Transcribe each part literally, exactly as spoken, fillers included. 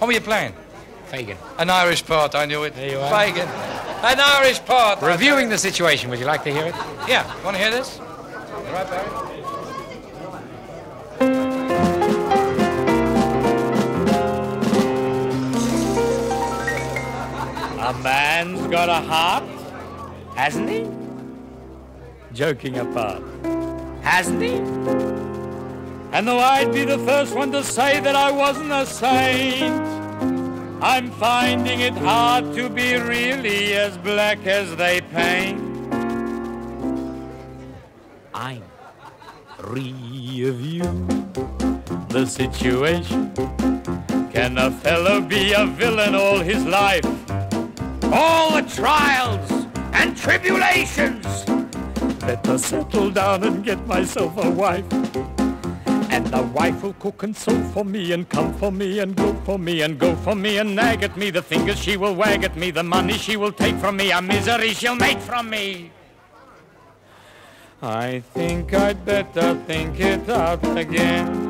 What were you playing? Fagin. An Irish part, I knew it. There you are. Fagin. An Irish part. Reviewing the situation, would you like to hear it? Yeah. Want to hear this? You right, Barry? A man's got a heart, hasn't he? Joking apart, hasn't he? And though I'd be the first one to say that I wasn't a saint, I'm finding it hard to be really as black as they paint. I'm review the situation. Can a fellow be a villain all his life? All the trials and tribulations. Better settle down and get myself a wife. And the wife will cook and sew for me and come for me and go for me and go for me and nag at me. The fingers she will wag at me, the money she will take from me, a misery she'll make from me. I think I'd better think it out again.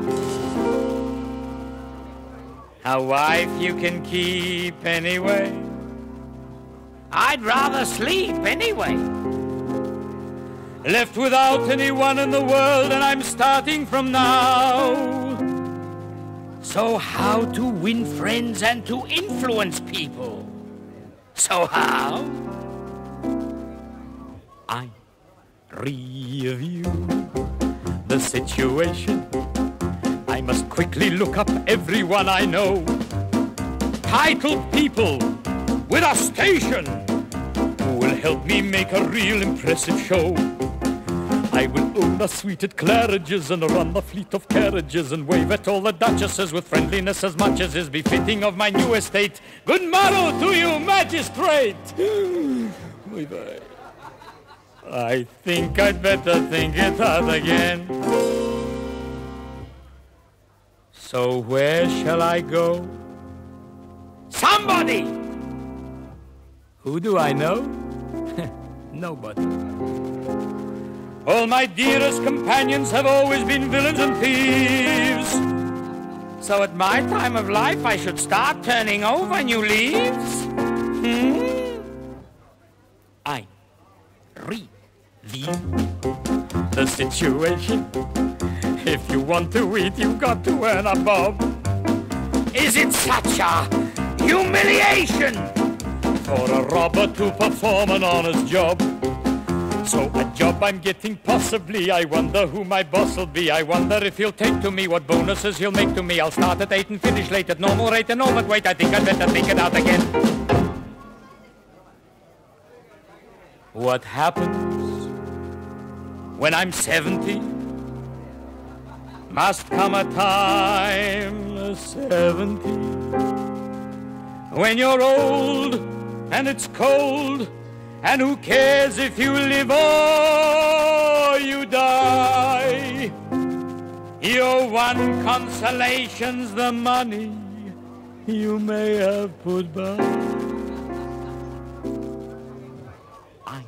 A wife you can keep anyway. I'd rather sleep anyway. Left without anyone in the world and I'm starting from now. So how to win friends and to influence people? So how? I review the situation. I must quickly look up everyone I know. Titled people with a station who will help me make a real impressive show. I will own a suite at Claridge's and run the fleet of carriages and wave at all the duchesses with friendliness as much as is befitting of my new estate. Good morrow to you, magistrate! I think I'd better think it out again. So where shall I go? Somebody! Who do I know? Nobody. All my dearest companions have always been villains and thieves. So at my time of life I should start turning over new leaves? Hmm? I review the situation. If you want to eat, you've got to earn a bob. Is it such a humiliation for a robber to perform an honest job? So a job I'm getting possibly. I wonder who my boss will be. I wonder if he'll take to me, what bonuses he'll make to me. I'll start at eight and finish late at normal rate. And oh, but wait, I think I'd better think it out again. What happens when I'm seventy? Must come a time, seventy, when you're old and it's cold, and who cares if you live or you die? Your one consolation's the money you may have put by. I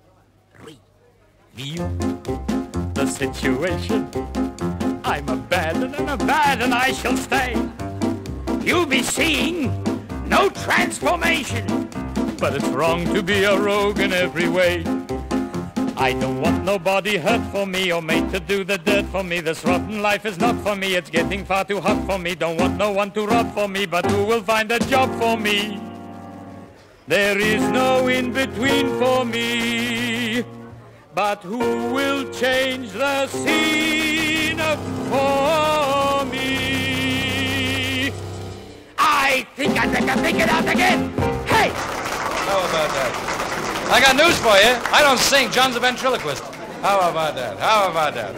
review the situation. I'm a bad un and a bad and I shall stay. You'll be seeing no transformation. But it's wrong to be a rogue in every way. I don't want nobody hurt for me or made to do the dirt for me. This rotten life is not for me, it's getting far too hot for me. Don't want no one to rob for me, but who will find a job for me? There is no in-between for me. But who will change the scene for me? I think I'd better think it out again. Hey! How about that? I got news for you. I don't sing. John's a ventriloquist. How about that? How about that?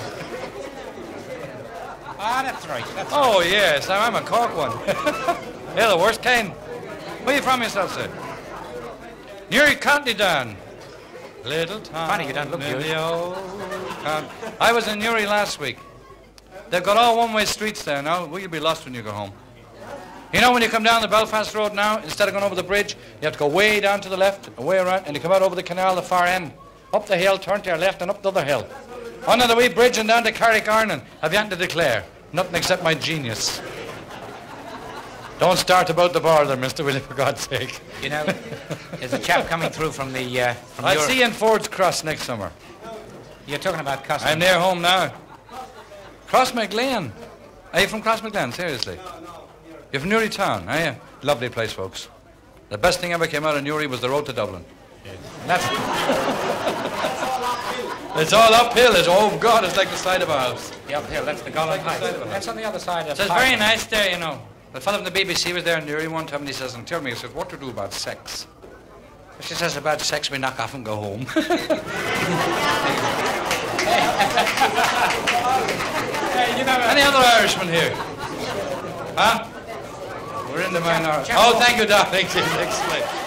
Ah, that's right. That's oh, right. yes. I'm a cork one. Yeah, the worst kind. Where you from yourself, sir? Newry County down. Little town. Funny, you don't look in good. the old county. I was in Newry last week. They've got all one-way streets there now. Well, you'll be lost when you go home. You know, when you come down the Belfast Road now, instead of going over the bridge, you have to go way down to the left, and way around, and you come out over the canal, the far end. Up the hill, turn to your left, and up the other hill. Under the wee bridge and down to Carrick-Arnon. Have you anything to declare? Nothing except my genius. Don't start about the border, Mister Willie, for God's sake. You know, there's a chap coming through from the... Uh, from I'll Europe. see you in Ford's Cross next summer. You're talking about customs. I'm near home now. Cross McLean. Are you from Cross McLean, seriously? You're from Newry Town, are you? Lovely place, folks. The best thing ever came out of Newry was the road to Dublin. Yes. That's... It's all uphill. It's, oh, God, it's like the side of a house. The uphill, that's the Golden Like the Heights. side of it. That's on the other side of So it's Hyde. very nice there, you know. The fellow from the B B C was there in Newry one time and he says, and tell me, he says, what to do about sex? She says, about sex, we knock off and go home. Hey, you know, Any other Irishman here? Huh? We're in the minority. Oh, thank you, darling. Excellent.